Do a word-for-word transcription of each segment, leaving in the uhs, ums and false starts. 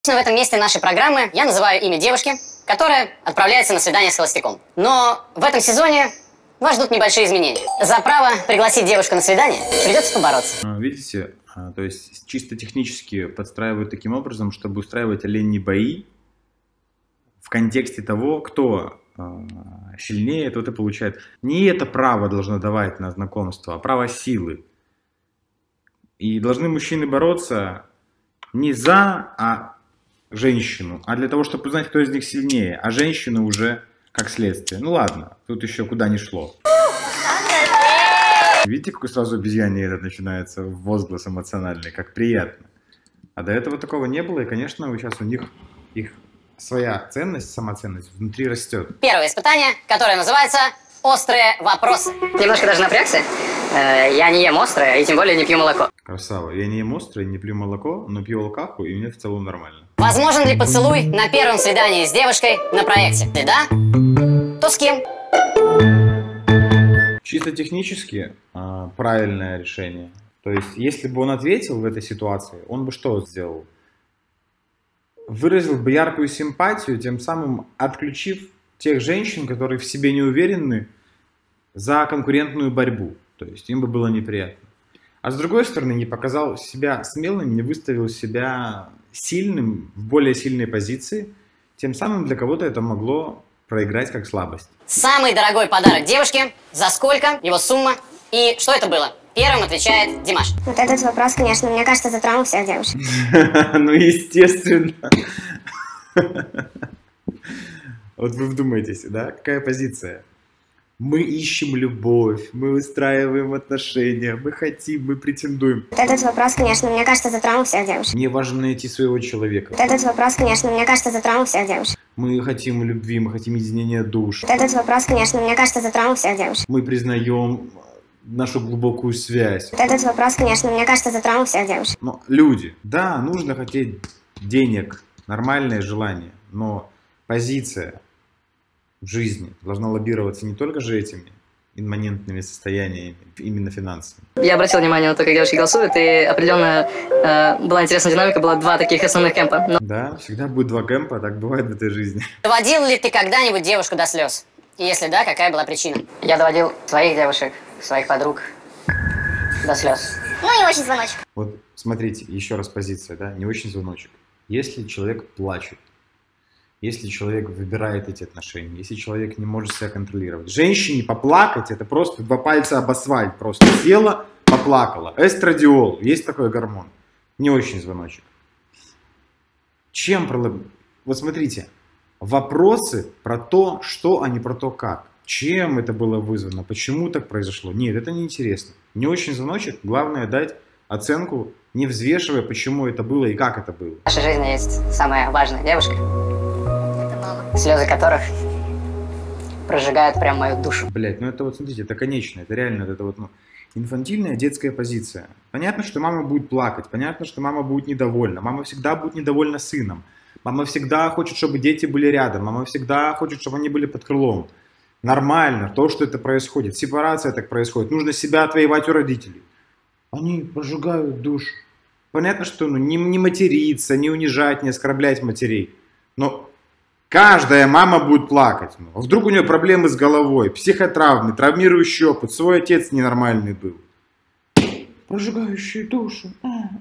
В этом месте нашей программы я называю имя девушки, которая отправляется на свидание с холостяком. Но в этом сезоне вас ждут небольшие изменения. За право пригласить девушку на свидание придется побороться. Видите, то есть чисто технически подстраивают таким образом, чтобы устраивать оленьи бои в контексте того, кто сильнее, тот и получает. Не это право должно давать на знакомство, а право силы. И должны мужчины бороться не за а женщину, а для того, чтобы узнать, кто из них сильнее, а женщина уже как следствие. Ну ладно, тут еще куда ни шло. Видите, какой сразу обезьяне этот начинается возглас эмоциональный, как приятно. А до этого такого не было, и, конечно, сейчас у них их своя ценность, самоценность внутри растет. Первое испытание, которое называется «Острые вопросы». Немножко даже напрягся. Я не ем острое, и тем более не пью молоко. Красава. Я не ем острое, не пью молоко, но пью алкаху, и мне в целом нормально. Возможен ли поцелуй на первом свидании с девушкой на проекте? Если да, то с кем? Чисто технически э, правильное решение. То есть, если бы он ответил в этой ситуации, он бы что сделал? Выразил бы яркую симпатию, тем самым отключив тех женщин, которые в себе не уверены, за конкурентную борьбу. То есть, им бы было неприятно. А с другой стороны, не показал себя смелым, не выставил себя сильным, в более сильной позиции. Тем самым для кого-то это могло проиграть как слабость. Самый дорогой подарок девушке, за сколько, его сумма и что это было? Первым отвечает Димаш. Вот этот вопрос, конечно, мне кажется, затронул всех девушек. Ну, естественно. Вот вы вдумайтесь, да? Какая позиция? Мы ищем любовь, мы выстраиваем отношения, мы хотим, мы претендуем. Вот этот вопрос, конечно, мне кажется, затронул всех девушек. Мне важно найти своего человека. Вот этот вопрос, конечно, мне кажется, затронул всех девушек. Мы хотим любви, мы хотим единения душ. Вот этот вопрос, конечно, мне кажется, затронул всех девушек. Мы признаем нашу глубокую связь. Вот этот вопрос, конечно, мне кажется, затронул всех девушек. Но люди, да, нужно хотеть денег, нормальное желание, но позиция в жизни должна лоббироваться не только же этими имманентными состояниями, именно финансовыми. Я обратил внимание на то, как девушки голосуют, и определенно э, была интересная динамика, была два таких основных кемпа. Но... Да, всегда будет два кемпа, так бывает в этой жизни. Доводил ли ты когда-нибудь девушку до слез? И если да, какая была причина? Я доводил своих девушек, своих подруг до слез. Ну, не очень звоночек. Вот смотрите, еще раз позиция, да, не очень звоночек. Если человек плачет, если человек выбирает эти отношения, если человек не может себя контролировать. Женщине поплакать — это просто два пальца об асфальт. Просто села, поплакала. Эстрадиол, есть такой гормон. Не очень звоночек. Чем пролоб... Вот смотрите, вопросы про то, что, а не про то, как. Чем это было вызвано, почему так произошло. Нет, это не интересно. Не очень звоночек, главное дать оценку, не взвешивая, почему это было и как это было. В нашей жизни есть самая важная девушка, слезы которых прожигают прям мою душу. Блять, ну это вот, смотрите, это конечно, это реально, это вот, ну, инфантильная детская позиция. Понятно, что мама будет плакать, понятно, что мама будет недовольна, мама всегда будет недовольна сыном, мама всегда хочет, чтобы дети были рядом, мама всегда хочет, чтобы они были под крылом. Нормально, то, что это происходит, сепарация так происходит, нужно себя отвоевать у родителей. Они прожигают душу. Понятно, что ну, не, не материться, не унижать, не оскорблять матерей, но... Каждая мама будет плакать. А вдруг у нее проблемы с головой, психотравмы, травмирующий опыт, свой отец ненормальный был. Прожигающий душу.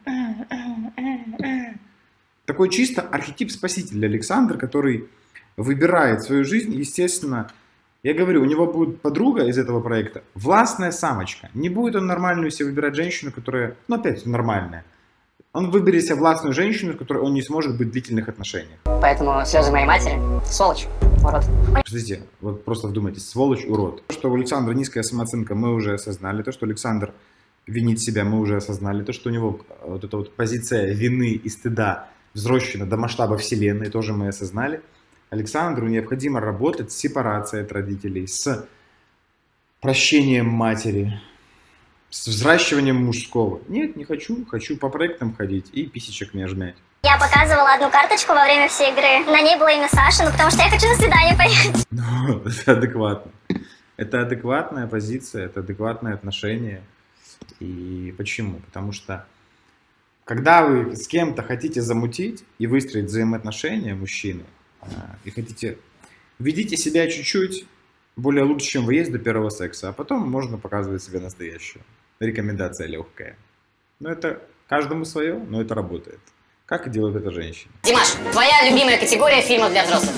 Такой чисто архетип спасителя Александр, который выбирает свою жизнь, естественно. Я говорю, у него будет подруга из этого проекта, властная самочка. Не будет он нормальную себе выбирать женщину, которая, ну опять нормальная. Он выберет себе властную женщину, с которой он не сможет быть в длительных отношениях. Поэтому слезы моей матери – сволочь, урод. Подождите, вот просто вдумайтесь, сволочь, урод. То, что у Александра низкая самооценка, мы уже осознали. То, что Александр винит себя, мы уже осознали. То, что у него вот эта вот позиция вины и стыда взросшена до масштаба вселенной, тоже мы осознали. Александру необходимо работать с сепарацией от родителей, с прощением матери, с взращиванием мужского. Нет, не хочу. Хочу по проектам ходить и писечек мне жмять. Я показывала одну карточку во время всей игры. На ней было имя Саша, ну потому что я хочу на свидание поехать. Ну, это адекватно. Это адекватная позиция, это адекватное отношение. И почему? Потому что когда вы с кем-то хотите замутить и выстроить взаимоотношения, мужчины, и хотите, ведите себя чуть-чуть более лучше, чем вы есть до первого секса, а потом можно показывать себя настоящего. Рекомендация легкая. Но это каждому свое, но это работает. Как и делает эта женщина. Димаш, твоя любимая категория фильмов для взрослых?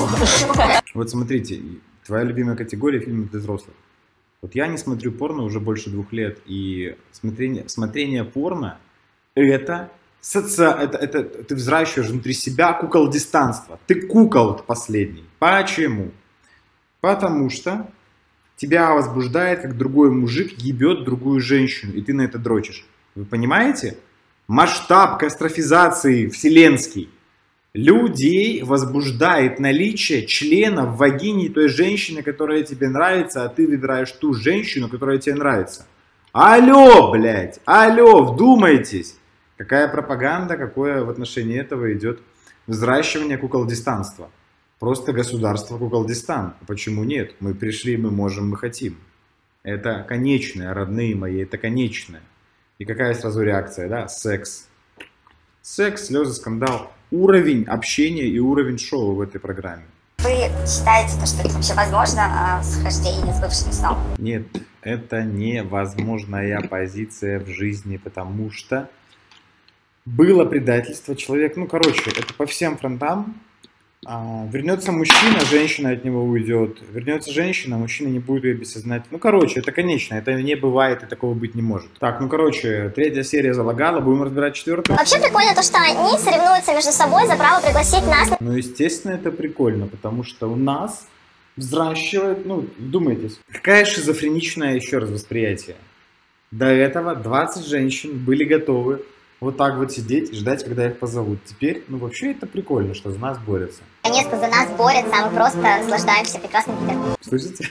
Вот смотрите, твоя любимая категория фильмов для взрослых. Вот я не смотрю порно уже больше двух лет, и смотрение, смотрение порно это, соци... это, это ты взращиваешь внутри себя куколдистанство. Ты кукол последний. Почему? Потому что тебя возбуждает, как другой мужик ебет другую женщину, и ты на это дрочишь. Вы понимаете? Масштаб кастрофизации вселенский. Людей возбуждает наличие члена в вагине той женщины, которая тебе нравится, а ты выбираешь ту женщину, которая тебе нравится. Алло, блядь, алло, вдумайтесь. Какая пропаганда, какое в отношении этого идет взращивание куколдистанства. Просто государство куколдистан. Почему нет? Мы пришли, мы можем, мы хотим. Это конечное, родные мои, это конечное. И какая сразу реакция, да? Секс. Секс, слезы, скандал. Уровень общения и уровень шоу в этой программе. Вы считаете, что это вообще возможно, схождение с бывшим сном? Нет, это невозможная позиция в жизни, потому что было предательство, человек, ну короче, это по всем фронтам. А, вернется мужчина, женщина от него уйдет. Вернется женщина, мужчина не будет ее бессознательно. Ну, короче, это конечно, это не бывает и такого быть не может. Так, ну, короче, третья серия залагала, будем разбирать четвертую. Вообще прикольно то, что они соревнуются между собой за право пригласить нас. Ну, естественно, это прикольно, потому что у нас взращивает, ну, вдумайтесь, какая шизофреничная, еще раз, восприятие. До этого двадцать женщин были готовы вот так вот сидеть и ждать, когда их позовут. Теперь, ну вообще это прикольно, что за нас борются. Наконец-то за нас борются, а мы просто наслаждаемся прекрасным видом. Слышите?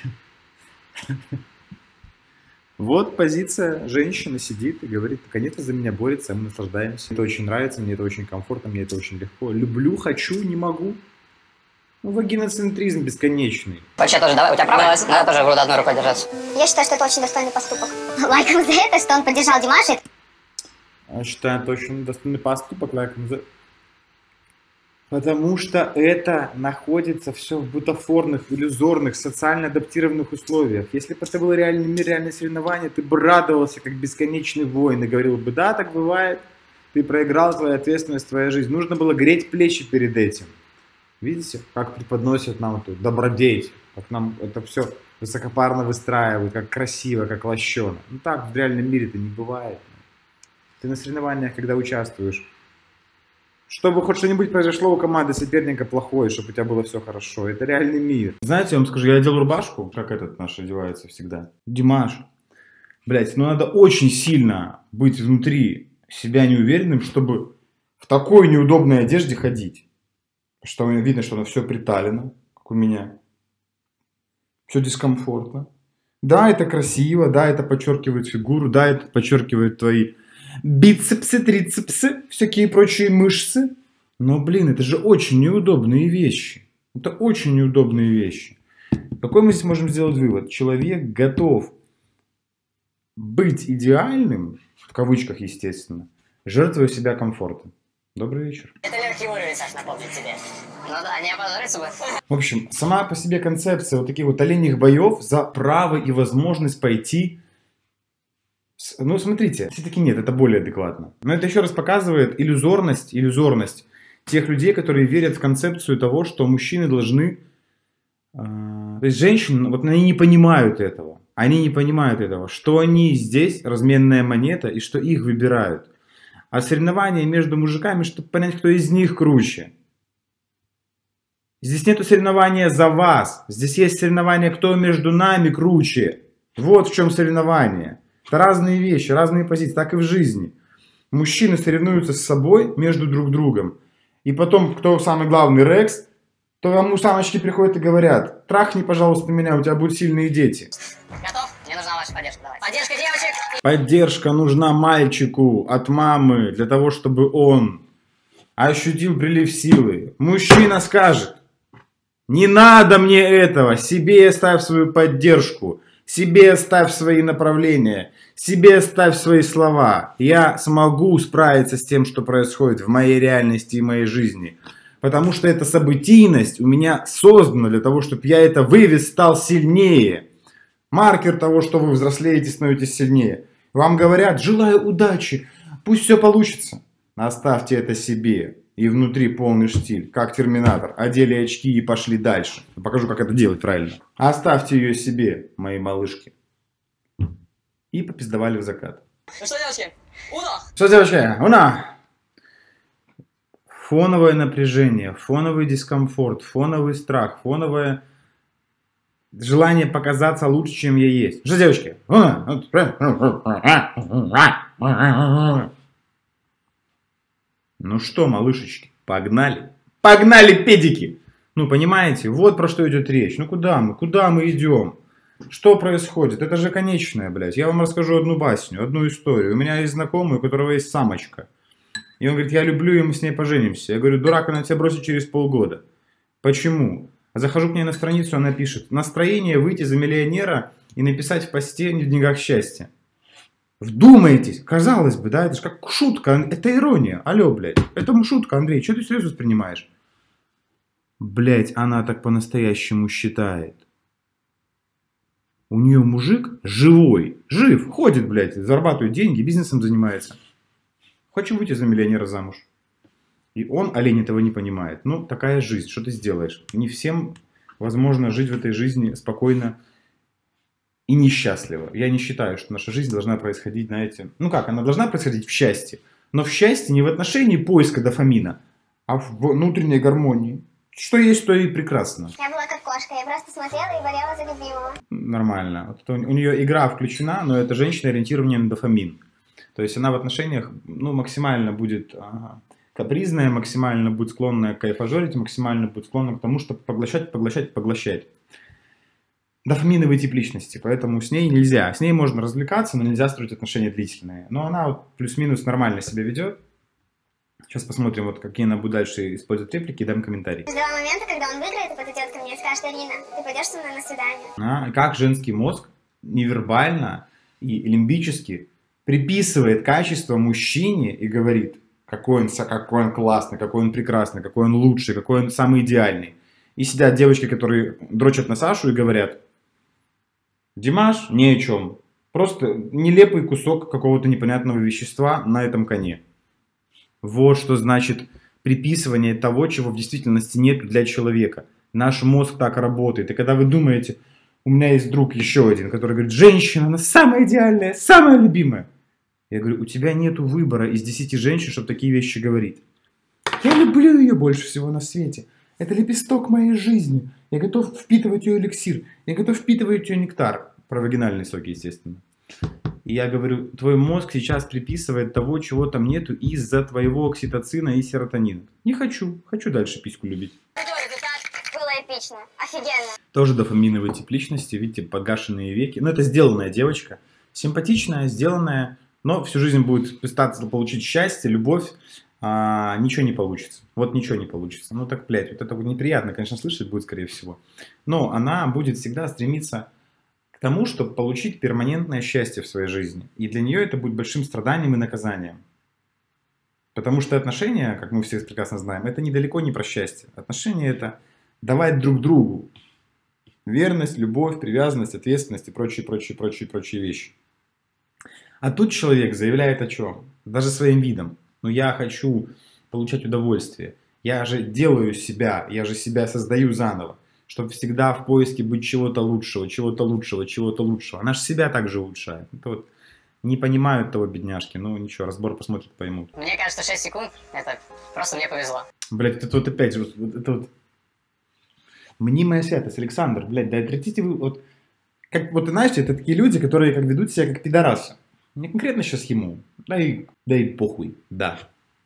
Вот позиция женщины сидит и говорит, наконец-то за меня борется, а мы наслаждаемся. Это очень нравится, мне это очень комфортно, мне это очень легко. Люблю, хочу, не могу. Ну, вагиноцентризм бесконечный. Вообще тоже, давай, у тебя право, надо тоже вроде одной рукой держаться. Я считаю, что это очень достойный поступок. Лайком за это, что он поддержал Димаша. Я считаю, это очень достойный поступок, лайком за... Потому что это находится все в бутафорных, иллюзорных, социально адаптированных условиях. Если бы это было реальный мир, реальное соревнование, ты бы радовался, как бесконечный воин, и говорил бы, да, так бывает, ты проиграл, твоя ответственность, твоя жизнь. Нужно было греть плечи перед этим. Видите, как преподносят нам эту добродетель, как нам это все высокопарно выстраивают, как красиво, как лощено. Ну так в реальном мире это не бывает. Ты на соревнованиях, когда участвуешь, чтобы хоть что-нибудь произошло у команды соперника плохое, чтобы у тебя было все хорошо. Это реальный мир. Знаете, я вам скажу, я одел рубашку, как этот наш одевается всегда. Димаш. Блять, ну надо очень сильно быть внутри себя неуверенным, чтобы в такой неудобной одежде ходить. Что видно, что оно все приталено, как у меня. Все дискомфортно. Да, это красиво, да, это подчеркивает фигуру, да, это подчеркивает твои бицепсы, трицепсы, всякие прочие мышцы. Но, блин, это же очень неудобные вещи. Это очень неудобные вещи. Какой мы здесь можем сделать вывод? Человек готов быть идеальным, в кавычках, естественно, жертвуя себя комфортом. Добрый вечер. Это легкий уровень, Саш, напомнить тебе. Ну да, не опозориться бы. В общем, сама по себе концепция вот таких вот оленьих боев за право и возможность пойти. Ну, смотрите, все-таки нет, это более адекватно. Но это еще раз показывает иллюзорность, иллюзорность тех людей, которые верят в концепцию того, что мужчины должны... Э, то есть женщины, вот они не понимают этого. Они не понимают этого, что они здесь разменная монета и что их выбирают. А соревнования между мужиками, чтобы понять, кто из них круче. Здесь нету соревнования за вас. Здесь есть соревнование, кто между нами круче. Вот в чем соревнование. Это разные вещи, разные позиции, так и в жизни. Мужчины соревнуются с собой между друг другом. И потом, кто самый главный Рекс, то вам у самочки приходят и говорят, трахни, пожалуйста, меня, у тебя будут сильные дети. Готов? Мне нужна ваша поддержка, давай. Поддержка девочек! Поддержка нужна мальчику от мамы, для того, чтобы он ощутил прилив силы. Мужчина скажет, не надо мне этого, себе ставь свою поддержку. Себе ставь свои направления, Себе ставь свои слова. Я смогу справиться с тем, что происходит в моей реальности и моей жизни. Потому что эта событийность у меня создана для того, чтобы я это вывез, стал сильнее. Маркер того, что вы взрослеете, становитесь сильнее. Вам говорят, желаю удачи, пусть все получится. Оставьте это себе. И внутри полный штиль, как Терминатор. Одели очки и пошли дальше. Покажу, как это делать правильно. Оставьте ее себе, мои малышки. И попиздовали в закат. Ну что, девочки, уна! Что, девочки, уна! Фоновое напряжение, фоновый дискомфорт, фоновый страх, фоновое желание показаться лучше, чем я есть. Что, девочки? Ну что, малышечки, погнали? Погнали, педики! Ну, понимаете, вот про что идет речь. Ну, куда мы? Куда мы идем? Что происходит? Это же конечное, блядь. Я вам расскажу одну басню, одну историю. У меня есть знакомый, у которого есть самочка. И он говорит, я люблю ее, мы с ней поженимся. Я говорю, дурак, она тебя бросит через полгода. Почему? Захожу к ней на страницу, она пишет, настроение выйти за миллионера и написать в посте «в деньгах счастья». Вдумайтесь, казалось бы, да, это же как шутка, это ирония. Алло, блядь, это шутка, Андрей, что ты серьезно воспринимаешь? Блядь, она так по-настоящему считает. У нее мужик живой, жив, ходит, блядь, зарабатывает деньги, бизнесом занимается. Хочу выйти за миллионера замуж. И он, олень, этого не понимает. Ну, такая жизнь, что ты сделаешь? Не всем возможно жить в этой жизни спокойно и несчастливо. Я не считаю, что наша жизнь должна происходить, знаете... Ну как, она должна происходить в счастье. Но в счастье не в отношении поиска дофамина, а в внутренней гармонии. Что есть, то и прекрасно. Я была как кошка, я просто смотрела и болела за любимого. Нормально. Вот у нее игра включена, но это женщина ориентирована на дофамин. То есть она в отношениях ну, максимально будет ага, капризная, максимально будет склонна к кайфажорить, максимально будет склонна к тому, чтобы поглощать, поглощать, поглощать. Дофаминовый тип личности, поэтому с ней нельзя. С ней можно развлекаться, но нельзя строить отношения длительные. Но она вот плюс-минус нормально себя ведет. Сейчас посмотрим, вот какие она будет дальше использовать реплики и дам комментарий. Ждала момента, когда он выиграет и подойдет ко мне и скажет, Арина, ты пойдешь со мной на свидание. А, как женский мозг невербально и лимбически приписывает качество мужчине и говорит, какой он, какой он классный, какой он прекрасный, какой он лучший, какой он самый идеальный. И сидят девочки, которые дрочат на Сашу и говорят, Димаш ни о чем. Просто нелепый кусок какого-то непонятного вещества на этом коне. Вот что значит приписывание того, чего в действительности нет для человека. Наш мозг так работает. И когда вы думаете, у меня есть друг еще один, который говорит, женщина, она самая идеальная, самая любимая. Я говорю, у тебя нету выбора из десяти женщин, чтобы такие вещи говорить. Я люблю ее больше всего на свете. Это лепесток моей жизни. Я готов впитывать ее эликсир. Я готов впитывать ее нектар. Про вагинальные соки, естественно. И я говорю, твой мозг сейчас приписывает того, чего там нету из-за твоего окситоцина и серотонина. Не хочу. Хочу дальше письку любить. Было эпично. Офигенно. Тоже дофаминовый тип личности. Видите, погашенные веки. Но это сделанная девочка. Симпатичная, сделанная. Но всю жизнь будет пытаться получить счастье, любовь. А, ничего не получится. Вот ничего не получится. Ну так, блядь, вот это вот неприятно, конечно, слышать будет, скорее всего. Но она будет всегда стремиться к тому, чтобы получить перманентное счастье в своей жизни. И для нее это будет большим страданием и наказанием. Потому что отношения, как мы все прекрасно знаем, это недалеко не про счастье. Отношения это давать друг другу верность, любовь, привязанность, ответственность и прочие, прочие, прочие, прочие вещи. А тут человек заявляет о чем? Даже своим видом. Но я хочу получать удовольствие. Я же делаю себя, я же себя создаю заново, чтобы всегда в поиске быть чего-то лучшего, чего-то лучшего, чего-то лучшего. Она же себя также улучшает. Это вот не понимают того бедняжки. Ну ничего, разбор посмотрят, поймут. Мне кажется, шесть секунд, это просто мне повезло. Блять, это вот опять, вот, это вот мнимая святость, Александр, блядь, да отвратите вы, вот, как, вот, знаете, это такие люди, которые как ведут себя как пидорасы. Не конкретно сейчас ему, да и, да и похуй, да.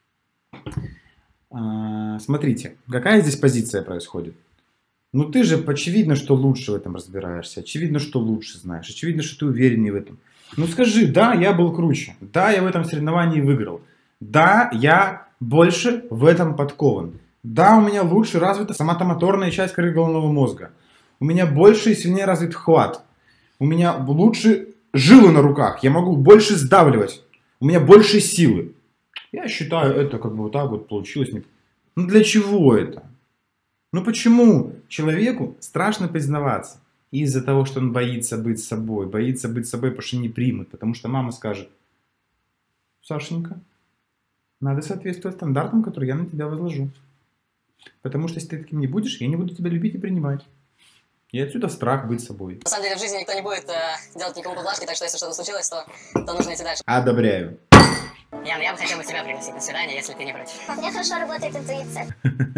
А, смотрите, какая здесь позиция происходит? Ну ты же очевидно, что лучше в этом разбираешься, очевидно, что лучше знаешь, очевидно, что ты увереннее в этом. Ну скажи, да, я был круче, да, я в этом соревновании выиграл, да, я больше в этом подкован, да, у меня лучше развита соматомоторная часть коры головного мозга, у меня больше и сильнее развит хват, у меня лучше жилы на руках, я могу больше сдавливать, у меня больше силы. Я считаю, это как бы вот так вот получилось. Ну для чего это? Ну почему человеку страшно признаваться? Из-за того, что он боится быть собой. Боится быть собой, потому что не примут. Потому что мама скажет: Сашенька, надо соответствовать стандартам, которые я на тебя возложу. Потому что если ты таким не будешь, я не буду тебя любить и принимать. И отсюда страх быть собой. На самом деле в жизни никто не будет э, делать никому поблажки, так что если что-то случилось, то, то нужно идти дальше. Одобряю. Ян, я бы хотел бы тебя пригласить на свидание, если ты не против. У меня хорошо работает интуиция.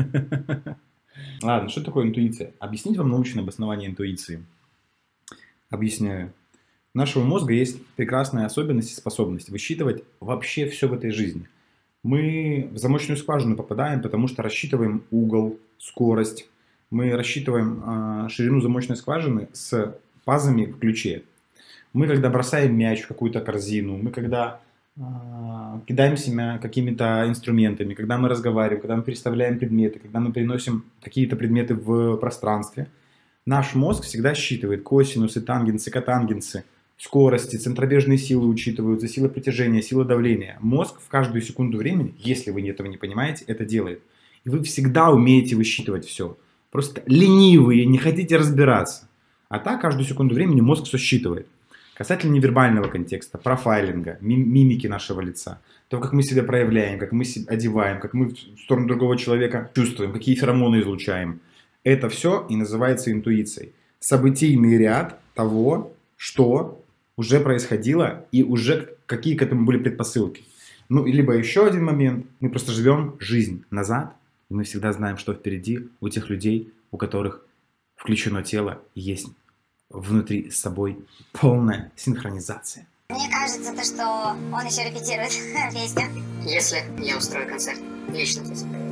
Ладно, что такое интуиция? Объяснить вам научное обоснование интуиции. Объясняю. У нашего мозга есть прекрасная особенность и способность высчитывать вообще все в этой жизни. Мы в замочную скважину попадаем, потому что рассчитываем угол, скорость. Мы рассчитываем э, ширину замочной скважины с пазами в ключе. Мы когда бросаем мяч в какую-то корзину, мы когда э, кидаем себя какими-то инструментами, когда мы разговариваем, когда мы переставляем предметы, когда мы переносим какие-то предметы в пространстве, наш мозг всегда считывает косинусы, тангенсы, котангенсы, скорости, центробежные силы учитываются, сила притяжения, сила давления. Мозг в каждую секунду времени, если вы этого не понимаете, это делает. И вы всегда умеете высчитывать все. Просто ленивые, не хотите разбираться. А так каждую секунду времени мозг все считывает. Касательно невербального контекста, профайлинга, мимики нашего лица, то, как мы себя проявляем, как мы себя одеваем, как мы в сторону другого человека чувствуем, какие феромоны излучаем. Это все и называется интуицией. Событийный ряд того, что уже происходило и уже какие к этому были предпосылки. Ну, либо еще один момент, мы просто живем жизнь назад, и мы всегда знаем, что впереди у тех людей, у которых включено тело, есть внутри с собой полная синхронизация. Мне кажется, то, что он еще репетирует песню. Если я устрою концерт лично для тебя,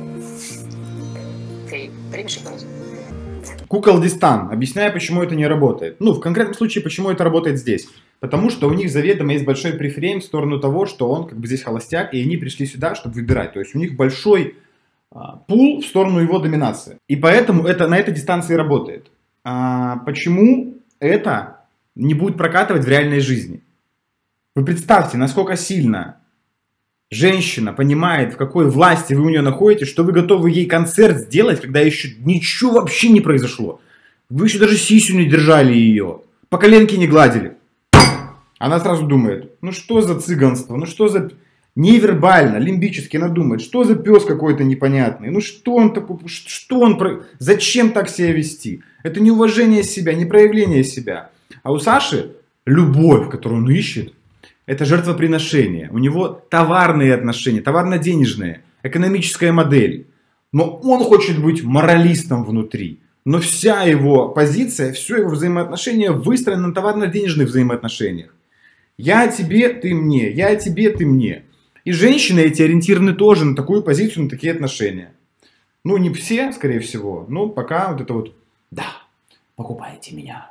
ты примешь их просьбу? Куколдистан. Объясняю, почему это не работает. Ну, в конкретном случае, почему это работает здесь. Потому что у них заведомо есть большой префрейм в сторону того, что он как бы здесь холостяк, и они пришли сюда, чтобы выбирать. То есть у них большой а, пул в сторону его доминации. И поэтому это на этой дистанции работает. А, почему это не будет прокатывать в реальной жизни? Вы представьте, насколько сильно женщина понимает, в какой власти вы у нее находитесь, что вы готовы ей концерт сделать, когда еще ничего вообще не произошло. Вы еще даже сисю не держали ее, по коленке не гладили. Она сразу думает: ну что за цыганство, ну что за... Невербально, лимбически она думает: что за пес какой-то непонятный, ну что он такой, что он... Про... Зачем так себя вести? Это не уважение себя, не проявление себя. А у Саши любовь, которую он ищет, это жертвоприношение. У него товарные отношения, товарно-денежные, экономическая модель. Но он хочет быть моралистом внутри. Но вся его позиция, все его взаимоотношения выстроены на товарно-денежных взаимоотношениях. Я тебе, ты мне, я тебе, ты мне. И женщины эти ориентированы тоже на такую позицию, на такие отношения. Ну, не все, скорее всего, но пока вот это вот: да, покупайте меня.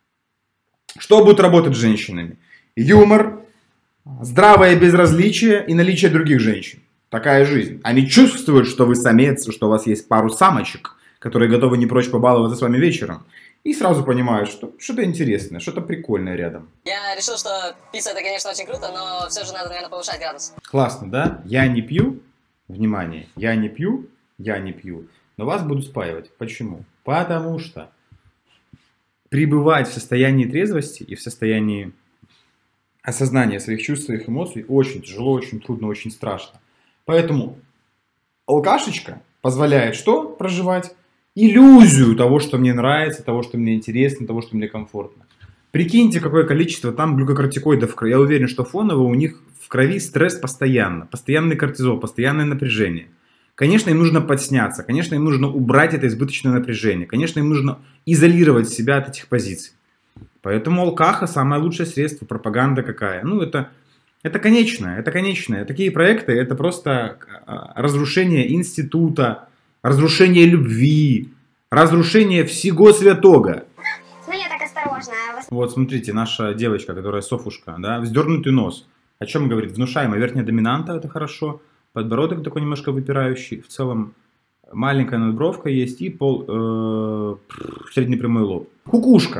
Что будет работать с женщинами? Юмор, здравое безразличие и наличие других женщин. Такая жизнь. Они чувствуют, что вы самец, что у вас есть пару самочек, которые готовы не прочь побаловаться с вами вечером. И сразу понимают, что что-то интересное, что-то прикольное рядом. Я решил, что пицца это, конечно, очень круто, но все же надо, наверное, повышать градус. Классно, да? Я не пью. Внимание. Я не пью. Я не пью. Но вас буду спаивать. Почему? Потому что пребывать в состоянии трезвости и в состоянии осознания своих чувств, своих эмоций очень тяжело, очень трудно, очень страшно. Поэтому алкашечка позволяет что проживать? Иллюзию того, что мне нравится, того, что мне интересно, того, что мне комфортно. Прикиньте, какое количество там глюкокортикоидов в крови. Я уверен, что фоново у них в крови стресс постоянно. Постоянный кортизол, постоянное напряжение. Конечно, им нужно подсняться. Конечно, им нужно убрать это избыточное напряжение. Конечно, им нужно изолировать себя от этих позиций. Поэтому алкаха самое лучшее средство. Пропаганда какая? Ну, это, это конечное. Это конечное. Такие проекты — это просто разрушение института, разрушение любви, разрушение всего святого. Ну, я так осторожно. Вот, смотрите, наша девочка, которая Софушка, да, вздернутый нос. О чем говорит? Внушаемая верхняя доминанта, это хорошо. Подбородок такой немножко выпирающий. В целом маленькая надбровка есть и пол, э, средний прямой лоб. Кукушка.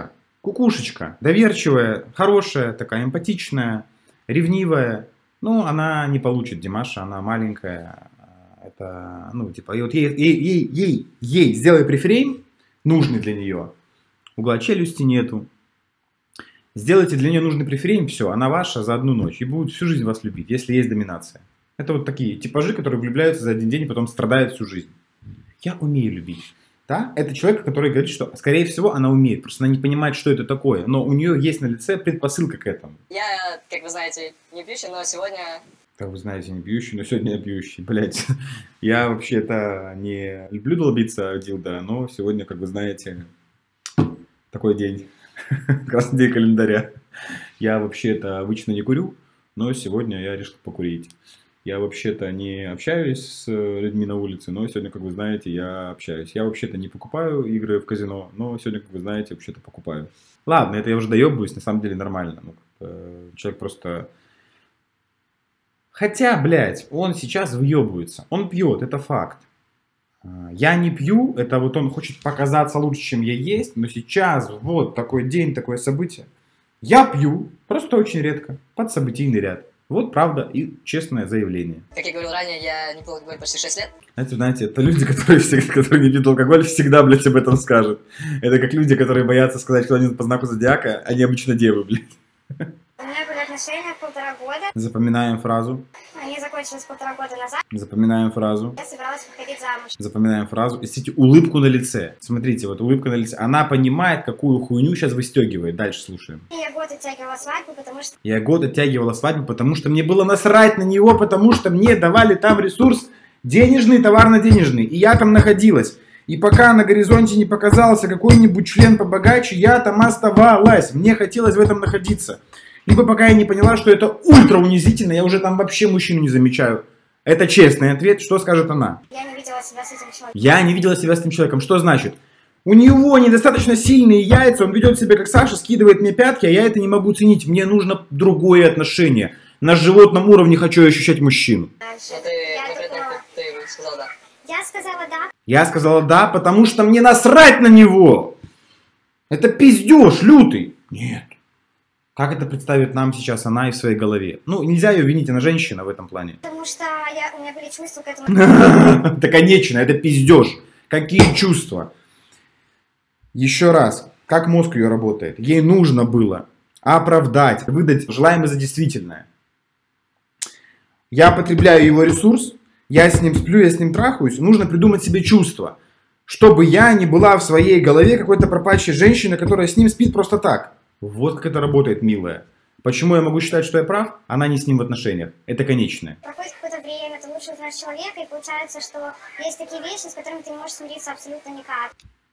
кукушечка, доверчивая, хорошая, такая эмпатичная, ревнивая. Ну, она не получит Димаша, она маленькая. Это, ну, типа, и вот ей, ей, ей, ей, ей сделай префрейм, нужный для нее. Угла челюсти нету. Сделайте для нее нужный префрейм, все, она ваша за одну ночь. И будет всю жизнь вас любить, если есть доминация. Это вот такие типажи, которые влюбляются за один день и потом страдают всю жизнь. Я умею любить. Да? Это человек, который говорит, что, скорее всего, она умеет. Просто она не понимает, что это такое. Но у нее есть на лице предпосылка к этому. Я, как вы знаете, не пьющий, но сегодня... Как вы знаете, не пьющий, но сегодня я пьющий. Блять. Я вообще-то не люблю долбиться дилда, но сегодня, как вы знаете, такой день. Красный день календаря. Я вообще-то обычно не курю, но сегодня я решил покурить. Я вообще-то не общаюсь с людьми на улице, но сегодня, как вы знаете, я общаюсь. Я вообще-то не покупаю игры в казино, но сегодня, как вы знаете, вообще-то покупаю. Ладно, это я уже доебываюсь, на самом деле нормально. Ну, как бы, человек просто... Хотя, блядь, он сейчас въебывается. Он пьет, это факт. Я не пью, это вот он хочет показаться лучше, чем я есть, но сейчас вот такой день, такое событие. Я пью, просто очень редко, под событийный ряд. Вот правда и честное заявление. Как я говорил ранее, я не пил алкоголь почти шесть лет. Знаете, знаете, это люди, которые, всегда, которые не пьют алкоголь, всегда, блядь, об этом скажут. Это как люди, которые боятся сказать, что они по знаку зодиака, они обычно девы, блядь. У меня были отношения полтора года. Запоминаем фразу. Они закончились полтора года назад. Запоминаем фразу. Я собиралась выходить замуж. Запоминаем фразу. И смотрите, улыбку на лице. Смотрите, вот улыбка на лице. Она понимает, какую хуйню сейчас выстегивает. Дальше слушаем. Я год оттягивала свадьбу, потому что... Я год оттягивала свадьбу, потому что мне было насрать на него, потому что мне давали там ресурс денежный, товарно-денежный. И я там находилась. И пока на горизонте не показался какой-нибудь член побогаче, я там оставалась. Мне хотелось в этом находиться. Либо пока я не поняла, что это ультра унизительно, я уже там вообще мужчину не замечаю. Это честный ответ. Что скажет она? Я не видела себя с этим человеком. Я не видела себя с этим человеком. Что значит? У него недостаточно сильные яйца, он ведет себя как Саша, скидывает мне пятки, а я это не могу ценить. Мне нужно другое отношение. На животном уровне хочу ощущать мужчину. Дальше. А ты, Я конкретно, думала... ты сказал да. Я сказала да. Я сказала да, потому что мне насрать на него. Это пиздеж лютый. Нет. Как это представит нам сейчас она и в своей голове? Ну, нельзя ее винить, она женщина в этом плане. Потому что я, у меня были чувства к этому. Это конечно, это пиздеж. Какие чувства? Еще раз, как мозг ее работает? Ей нужно было оправдать, выдать желаемое за действительное. Я потребляю его ресурс, я с ним сплю, я с ним трахаюсь. Нужно придумать себе чувство, чтобы я не была в своей голове какой-то пропащей женщины, которая с ним спит просто так. Вот как это работает, милая. Почему я могу считать, что я прав? Она не с ним в отношениях. Это конечное. Проходит какое-то время, ты лучше узнаешь человека, и получается, что есть такие вещи, с которыми ты не можешь смириться абсолютно никак.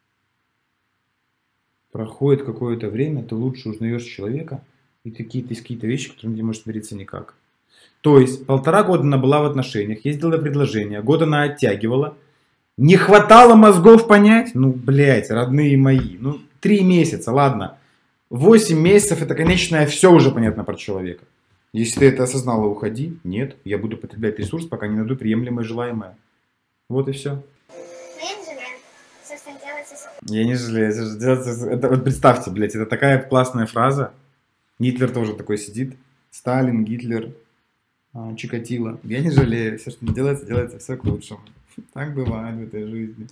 Проходит какое-то время, ты лучше узнаешь человека, и какие-то есть какие-то вещи, с которыми ты не можешь смириться никак. То есть, полтора года она была в отношениях, ей сделали предложение, год она оттягивала. Не хватало мозгов понять? Ну, блядь, родные мои. Ну, три месяца, ладно. Восемь месяцев это конечное, все уже понятно про человека. Если ты это осознала, уходи. Нет, я буду потреблять ресурс, пока не найду приемлемое желаемое. Вот и все. Но я не жалею. Собственно, делается... Я не жалею. Это, вот представьте, блядь, это такая классная фраза. Гитлер тоже такой сидит. Сталин, Гитлер, Чикатило. Я не жалею. Все, что не делается, делается все к лучшему. Так бывает в этой жизни.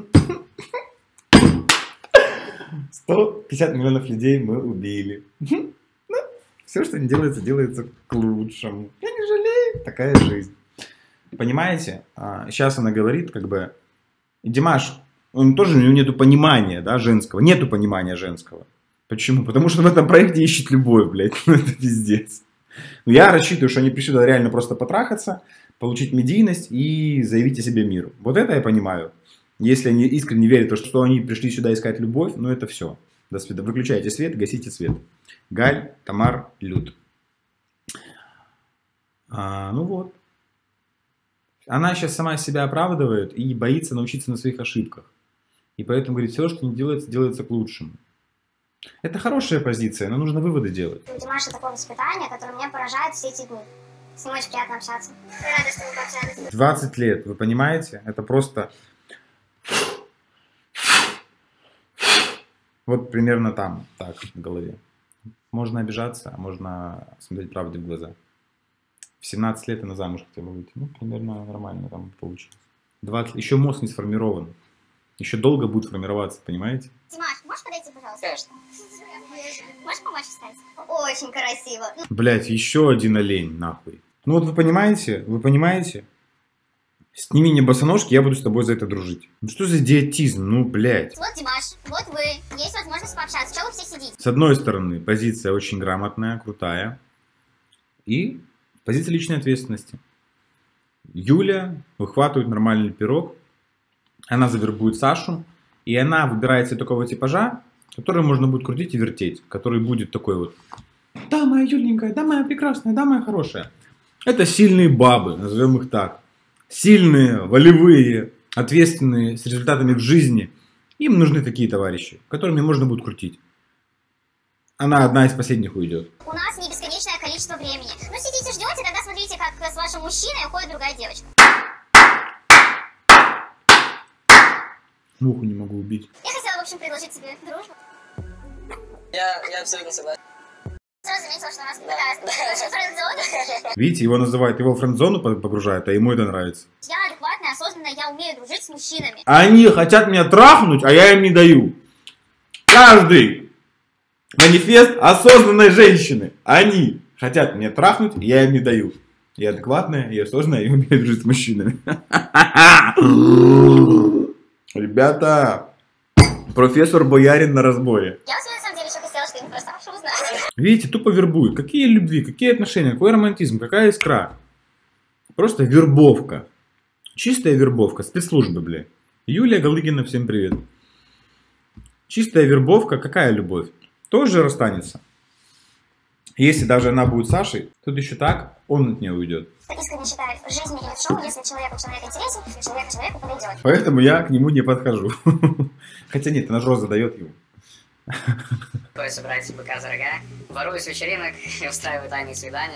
сто пятьдесят миллионов людей мы убили. Все, что не делается, делается к лучшему. Я не жалею. Такая жизнь. Понимаете? Сейчас она говорит, как бы... Димаш, он тоже, у него нету понимания, да, женского. Нету понимания женского. Почему? Потому что в этом проекте ищет любовь, блядь. Ну, это пиздец. Но я рассчитываю, что они пришли туда реально просто потрахаться, получить медийность и заявить о себе миру. Вот это я понимаю. Если они искренне верят, что они пришли сюда искать любовь, ну это все. До свидания. Выключайте свет, гасите свет. Галь, Тамар, Люд. А, ну вот. Она сейчас сама себя оправдывает и боится научиться на своих ошибках. И поэтому говорит, все, что не делается, делается к лучшему. Это хорошая позиция, но нужно выводы делать. У Димаша такое воспитание, которое меня поражает все эти дни. С ним очень приятно общаться. Я рада, что мы пообщались. двадцать лет, вы понимаете? Это просто... Вот примерно там, так, в голове. Можно обижаться, а можно смотреть правде в глаза. В семнадцать лет и на замуж хотя бы выйти. Ну, примерно нормально там получилось. двадцать, еще мозг не сформирован. Еще долго будет формироваться, понимаете? Димаш, можешь подойти, пожалуйста? Конечно. Можешь помочь встать? Очень красиво. Блять, еще один олень, нахуй. Ну вот вы понимаете, вы понимаете? Сними мне босоножки, я буду с тобой за это дружить. Ну что за идиотизм, ну блять. Вот Димаш, вот вы. Есть возможность пообщаться. Чего вы все сидите? С одной стороны, позиция очень грамотная, крутая. И позиция личной ответственности. Юля выхватывает нормальный пирог. Она завербует Сашу. И она выбирает себе такого типажа, который можно будет крутить и вертеть. Который будет такой вот: да, моя Юленькая, да, моя прекрасная, да, моя хорошая. Это сильные бабы, назовем их так. Сильные, волевые, ответственные, с результатами в жизни. Им нужны такие товарищи, которыми можно будет крутить. Она одна из последних уйдет. У нас не бесконечное количество времени. Ну сидите, ждете, тогда смотрите, как с вашим мужчиной уходит другая девочка. Муху не могу убить. Я хотела, в общем, предложить тебе дружбу. Я, я абсолютно согласен. Сразу заметила, что у нас такая френд-зона. Видите, его называют, его в френд-зону погружают, а ему это нравится. Я адекватная, осознанная, я умею дружить с мужчинами. Они хотят меня трахнуть, а я им не даю. Каждый манифест осознанной женщины. Они хотят меня трахнуть, я им не даю. Я адекватная, я осознанная, я умею дружить с мужчинами. Ребята, профессор Боярин на разборе. Я у тебя на самом деле еще хотела, что ты про Сашу узнала. Видите, тупо вербуют. Какие любви, какие отношения, какой романтизм, какая искра. Просто вербовка. Чистая вербовка, спецслужбы, бля. Юлия Галыгина, всем привет. Чистая вербовка, какая любовь? Тоже расстанется. Если даже она будет Сашей, тут еще так, он от нее уйдет. Искренне считаю, в жизни или в шоу, если человеку человек интересен, человек человеку подойдет. Поэтому я к нему не подхожу. Хотя нет, она же роза дает ему. Кто собирается быка за рога, ворует с вечеринок и устраивает тайные свидания.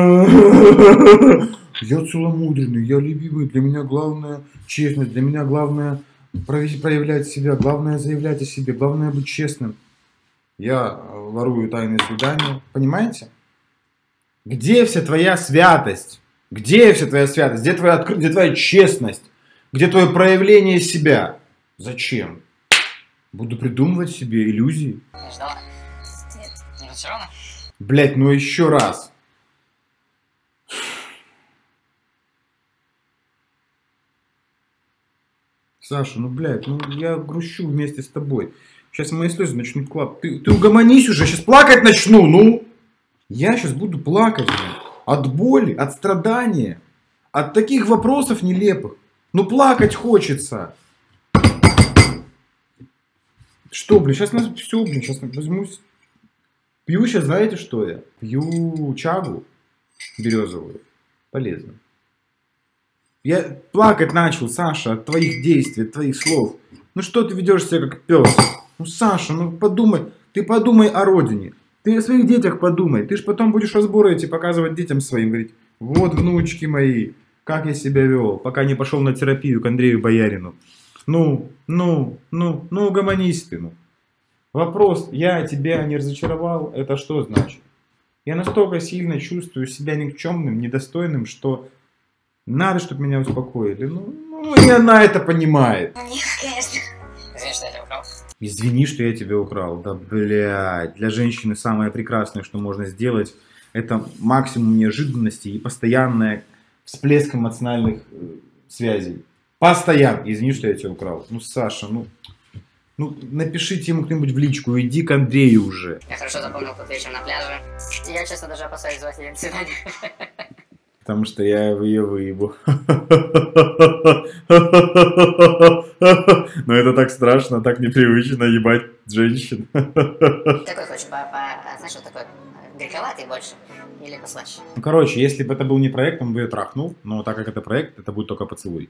Я целомудренный, я любимый, для меня главное честность, для меня главное проявлять себя, главное заявлять о себе, главное быть честным. Я ворую тайные свидания, понимаете? Где вся твоя святость? Где вся твоя святость? Где твоя, откры... Где твоя честность? Где твое проявление себя? Зачем? Буду придумывать себе иллюзии. Не ждала? Нет. Не разочарована? Блять, ну еще раз. Саша, ну блядь, ну я грущу вместе с тобой. Сейчас мои слезы начнут клапать. Ты, ты угомонись уже, сейчас плакать начну, ну. Я сейчас буду плакать, блядь. От боли, от страдания, от таких вопросов нелепых. Ну плакать хочется. Что, блин, сейчас нас все, блин, сейчас возьмусь. Пью сейчас, знаете, что я? Пью чагу березовую. Полезно. Я плакать начал, Саша, от твоих действий, от твоих слов. Ну что ты ведешь себя как пес? Ну, Саша, ну подумай, ты подумай о родине. Ты о своих детях подумай. Ты же потом будешь разборы эти показывать детям своим, говорить: вот, внучки мои, как я себя вел, пока не пошел на терапию к Андрею Боярину. Ну, ну, ну, ну, угомонись ты, ну. Вопрос: я тебя не разочаровал, это что значит? Я настолько сильно чувствую себя никчемным, недостойным, что надо, чтобы меня успокоили. Ну, ну и она это понимает. Нет, конечно. Извини, что я тебя украл. Извини, что я тебя украл. Да, блядь. Для женщины самое прекрасное, что можно сделать, это максимум неожиданности и постоянный всплеск эмоциональных э, связей. Постоянно. Извини, что я тебя украл. Ну, Саша, ну... Ну, напишите ему кто-нибудь в личку, иди к Андрею уже. Я хорошо запомнил тот вечер на пляже. Я, честно, даже опасаюсь звать ее на свидание. Потому что я ее выебу. Но это так страшно, так непривычно ебать женщин. Какой хочешь, по, по, знаешь, вот такой горьковатый больше или послаще? Ну, короче, если бы это был не проект, он бы ее трахнул. Но так как это проект, это будет только поцелуй.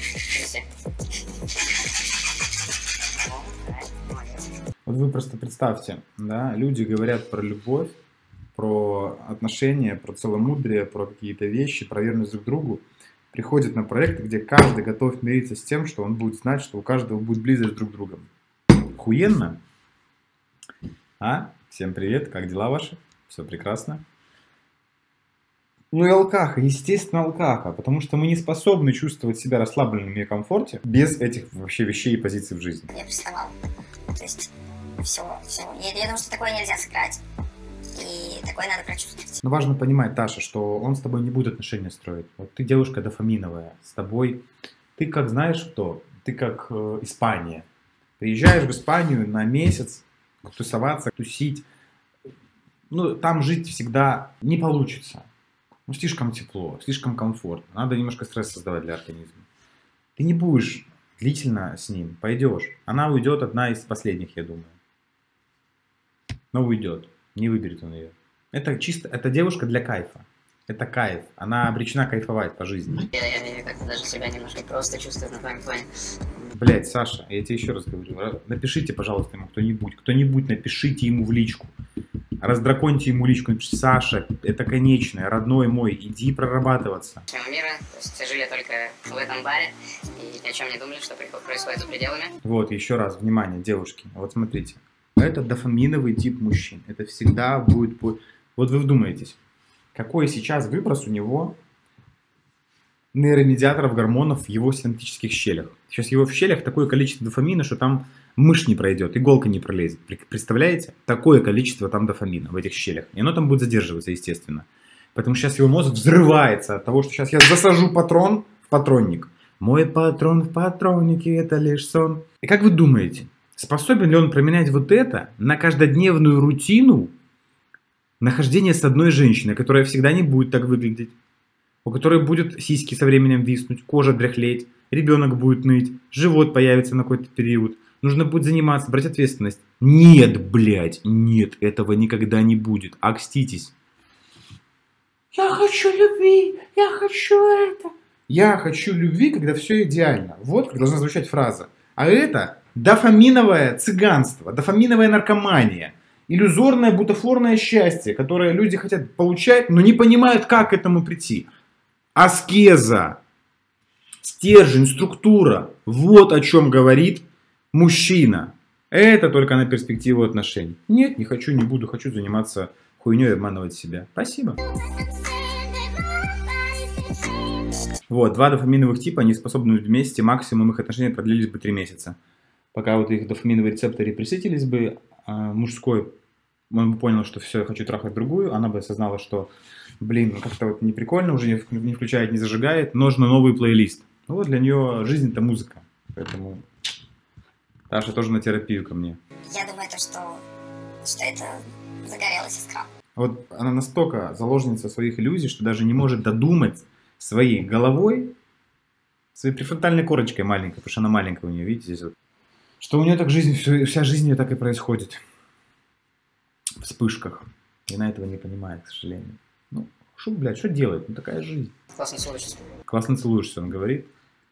Вот вы просто представьте, да, люди говорят про любовь, про отношения, про целомудрие, про какие-то вещи, про верность друг другу, приходят на проект, где каждый готов мириться с тем, что он будет знать, что у каждого будет близость друг с другом. Охуенно? А? Всем привет, как дела ваши? Все прекрасно. Ну и алкаха, естественно алкаха, потому что мы не способны чувствовать себя расслабленными и комфорте без этих вообще вещей и позиций в жизни. Я приставал. То есть, все, все. Я, я думаю, что такое нельзя сыграть. И такое надо прочувствовать. Но важно понимать, Таша, что он с тобой не будет отношения строить. Вот ты девушка дофаминовая, с тобой... Ты как знаешь кто? Ты как э, Испания. Приезжаешь в Испанию на месяц, тусоваться, тусить. Ну, там жить всегда не получится. Ну, слишком тепло, слишком комфортно. Надо немножко стресс создавать для организма. Ты не будешь длительно с ним, пойдешь. Она уйдет одна из последних, я думаю. Но уйдет. Не выберет он ее. Это чисто, это девушка для кайфа. Это кайф. Она обречена кайфовать по жизни. Я, я, я как-то даже себя немножко просто чувствую на твоем фоне. Блять, Саша, я тебе еще раз говорю. Напишите, пожалуйста, ему кто-нибудь. Кто-нибудь напишите ему в личку. Раздраконьте ему личку. Напишите: Саша, это конечное, родной мой, иди прорабатываться. Всего мира, то есть жили только в этом баре и ни о чем не думали, что происходит за пределами. Вот, еще раз, внимание, девушки. Вот смотрите. Это дофаминовый тип мужчин. Это всегда будет... Вот вы вдумаетесь, какой сейчас выброс у него нейромедиаторов, гормонов в его синаптических щелях. Сейчас в его в щелях такое количество дофамина, что там мышь не пройдет, иголка не пролезет. Представляете? Такое количество там дофамина в этих щелях. И оно там будет задерживаться, естественно. Поэтому сейчас его мозг взрывается от того, что сейчас я засажу патрон в патронник. Мой патрон в патроннике — это лишь сон. И как вы думаете, способен ли он променять вот это на каждодневную рутину нахождения с одной женщиной, которая всегда не будет так выглядеть, у которой будут сиськи со временем виснуть, кожа дряхлеть, ребенок будет ныть, живот появится на какой-то период, нужно будет заниматься, брать ответственность? Нет, блядь, нет, этого никогда не будет. Окститесь. Я хочу любви, я хочу это. Я хочу любви, когда все идеально. Вот как должна звучать фраза. А это дофаминовое цыганство, дофаминовая наркомания. Иллюзорное бутафорное счастье, которое люди хотят получать, но не понимают, как к этому прийти. Аскеза, стержень, структура. Вот о чем говорит мужчина. Это только на перспективу отношений. Нет, не хочу, не буду, хочу заниматься хуйней и обманывать себя. Спасибо. Вот, два дофаминовых типа, они способны вместе, максимум их отношения продлились бы три месяца. Пока вот их дофаминовые рецепторы пресытились бы, а мужской, он бы понял, что все, я хочу трахать другую, она бы осознала, что, блин, ну как-то вот не прикольно, уже не, не включает, не зажигает, нужно новый плейлист. Ну вот для нее жизнь — это музыка, поэтому Таша тоже на терапию ко мне. Я думаю, то, что, что это загорелась искра. Вот она настолько заложница своих иллюзий, что даже не может додумать своей головой, своей префронтальной корочкой маленькой, потому что она маленькая у нее, видите, здесь вот, что у нее так жизнь, вся жизнь ее так и происходит. В вспышках. И она этого не понимает, к сожалению. Ну, что, блядь, что делать? Ну, такая жизнь. Классно целуешься. Классно целуешься, он говорит.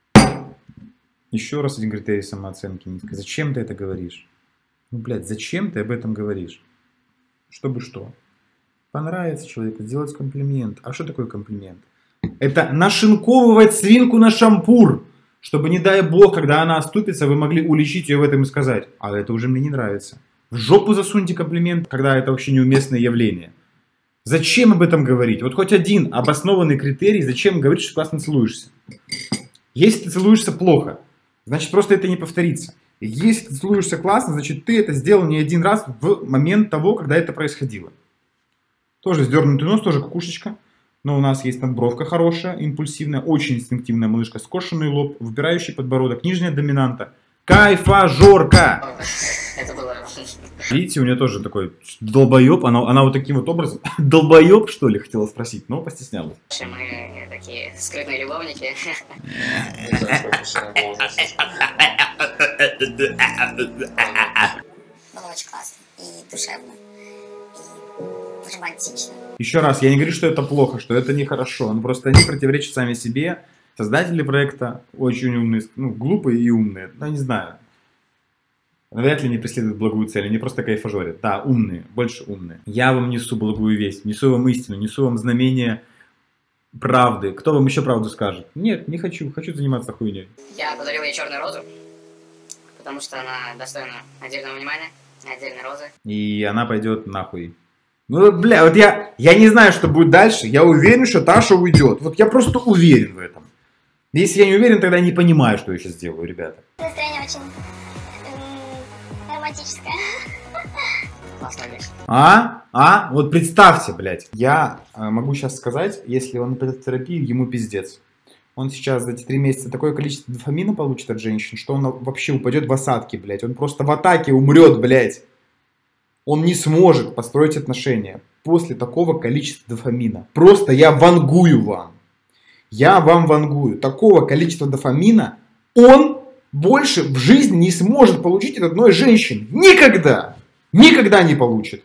Еще раз один критерий самооценки низкой. Зачем ты это говоришь? Ну, блядь, зачем ты об этом говоришь? Чтобы что? Понравится человеку, сделать комплимент. А что такое комплимент? Это нашинковывать свинку на шампур. Чтобы, не дай бог, когда она оступится, вы могли уличить ее в этом и сказать: а это уже мне не нравится. В жопу засуньте комплимент, когда это вообще неуместное явление. Зачем об этом говорить? Вот хоть один обоснованный критерий, зачем говорить, что классно целуешься. Если ты целуешься плохо, значит просто это не повторится. Если ты целуешься классно, значит ты это сделал не один раз в момент того, когда это происходило. Тоже сдернутый нос, тоже кукушечка. Но у нас есть надбровка хорошая, импульсивная, очень инстинктивная малышка, скошенный лоб, выпирающий подбородок, нижняя доминанта. Кайфажорка! Это было... Видите, у нее тоже такой долбоеб, она, она вот таким вот образом, долбоеб, что ли, хотела спросить, но постеснялась. Мы такие скрытные любовники. Было очень классно и душевно, и романтично. Еще раз, я не говорю, что это плохо, что это нехорошо, но просто они противоречат сами себе. Создатели проекта очень умные, ну, глупые и умные, ну, не знаю. Вряд ли не преследуют благую цель, они просто кайфажорят. Да, умные, больше умные. Я вам несу благую весть, несу вам истину, несу вам знамение правды. Кто вам еще правду скажет? Нет, не хочу, хочу заниматься хуйней. Я подарил ей черную розу, потому что она достойна отдельного внимания. Отдельно розы. И она пойдет нахуй. Ну, бля, вот я, я не знаю, что будет дальше. Я уверен, что Таша уйдет. Вот я просто уверен в этом. Если я не уверен, тогда я не понимаю, что я сейчас делаю, ребята. Настроение очень романтическое. Классная вещь. А? А? Вот представьте, блядь. Я э, могу сейчас сказать, если он пойдет в терапию, ему пиздец. Он сейчас за эти три месяца такое количество дофамина получит от женщин, что он вообще упадет в осадки, блядь. Он просто в атаке умрет, блядь. Он не сможет построить отношения после такого количества дофамина. Просто я вангую вам. Я вам вангую. Такого количества дофамина он больше в жизни не сможет получить от одной женщины. Никогда. Никогда не получит.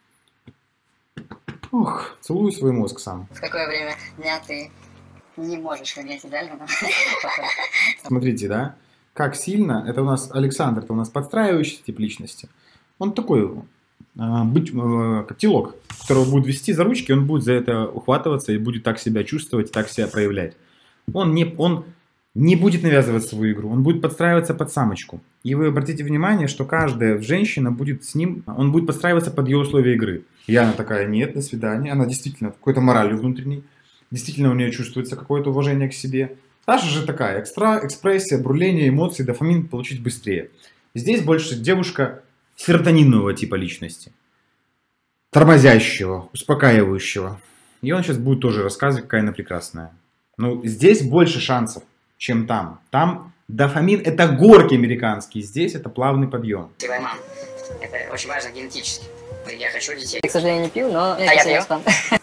Ох, целую свой мозг сам. В какое время дня ты не можешь ходить идеально? Смотрите, да? Как сильно. Это у нас Александр, это у нас подстраивающий тип личности. Он такой, а, быть, а, как телок, которого будет вести за ручки, он будет за это ухватываться и будет так себя чувствовать, так себя проявлять. Он не, он не будет навязывать свою игру, он будет подстраиваться под самочку. И вы обратите внимание, что каждая женщина будет с ним, он будет подстраиваться под ее условия игры. И она такая, нет, до свидания. Она действительно какой-то моралью внутренней. Действительно у нее чувствуется какое-то уважение к себе. Таша же такая, экстра, экспрессия, бурление, эмоции, дофамин получить быстрее. Здесь больше девушка серотонинового типа личности. Тормозящего, успокаивающего. И он сейчас будет тоже рассказывать, какая она прекрасная. Но здесь больше шансов, чем там. Там дофамин это горки американские, здесь это плавный подъем. Красивая мама. Это очень важно генетически. Я хочу детей. Я, к сожалению, не пью, но... А я пью. спам.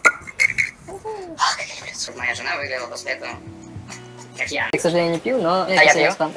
Чтобы моя жена выглядела после этого, как я. Я, к сожалению, не пью, но... А я пью. спам.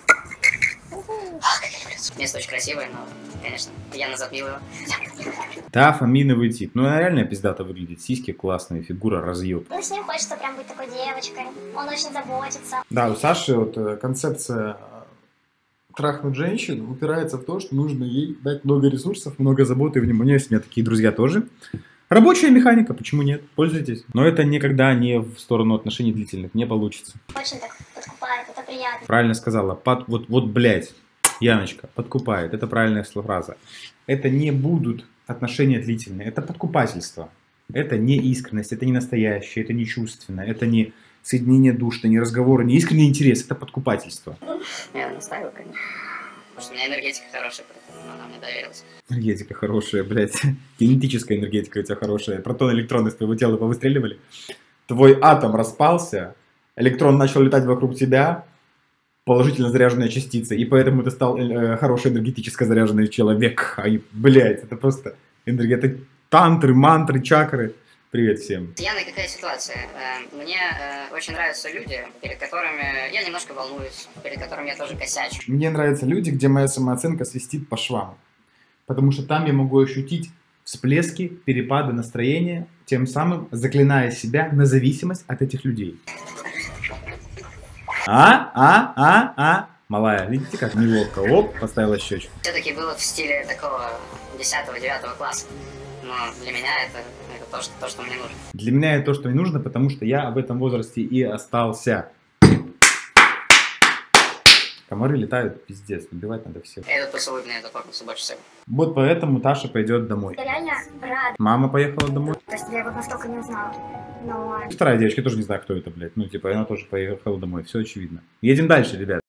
Место очень красивое, но, конечно, я назад пил его. Дофаминовый тип. Ну, она реально пиздато выглядит. Сиськи классные, фигура разъеб. Ну, с ним хочется прям быть такой девочкой. Он очень заботится. Да, у Саши вот э, концепция трахнуть женщину упирается в то, что нужно ей дать много ресурсов, много заботы и внимания. Есть у меня такие друзья тоже. Рабочая механика, почему нет? Пользуйтесь. Но это никогда не в сторону отношений длительных, не получится. Очень так подкупает, это приятно. Правильно сказала. Под, вот, вот, блядь, Яночка, подкупает. Это правильная фраза. Это не будут отношения длительные. Это подкупательство. Это не искренность, это не настоящее, это не чувственно, это не соединение душ, это не разговоры, не искренний интерес, это подкупательство. Я настаиваю, конечно. Потому что у меня энергетика хорошая, поэтому она мне доверилась. Энергетика хорошая, блядь. Генетическая энергетика у тебя хорошая. Протоны, электроны из твоего тела повыстреливали. Твой атом распался, электрон начал летать вокруг тебя, положительно заряженная частица, и поэтому ты стал э, хороший энергетически заряженный человек. Ай, блядь, это просто энергетика. Тантры, мантры, чакры. Привет всем. С Яной какая ситуация? Мне очень нравятся люди, перед которыми я немножко волнуюсь, перед которыми я тоже косячу. Мне нравятся люди, где моя самооценка свистит по швам. Потому что там я могу ощутить всплески, перепады настроения, тем самым заклиная себя на зависимость от этих людей. А? А? А? А? Малая, видите, как неловко. Оп, поставила щечку. Все-таки было в стиле такого десятого-девятого класса. Но для меня это, это то, что, то, что мне нужно. Для меня это то, что мне нужно, потому что я в этом возрасте и остался. Комары летают, пиздец, убивать надо всех. Этот поцелуй мне запомнился больше всего. Вот поэтому Таша пойдет домой. Я реально рада. Мама поехала домой. То есть я его настолько не узнала. Но... Вторая девочка, я тоже не знаю, кто это, блядь. Ну, типа, она тоже поехала домой, все очевидно. Едем дальше, ребят.